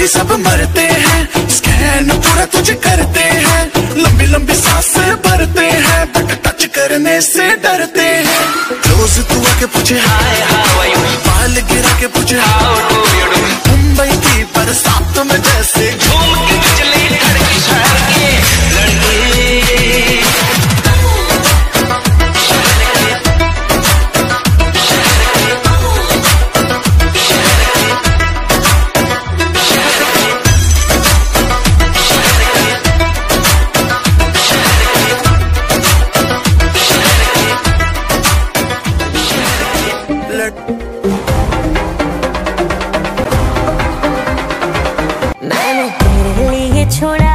बाकी सब मरते हैं, स्कैन पूरा तुझे करते हैं, लंबी लंबी सांसें भरते हैं, बट टच करने से डरते हैं। रोज तू आके पूछे हाय हाउ आर यू, बाल गिरा के पूछे how do you do, Mumbai की बरसात में जैसे झूम के चले धड़की शहर के लड़के। मैंने तेरे लिए छोड़ा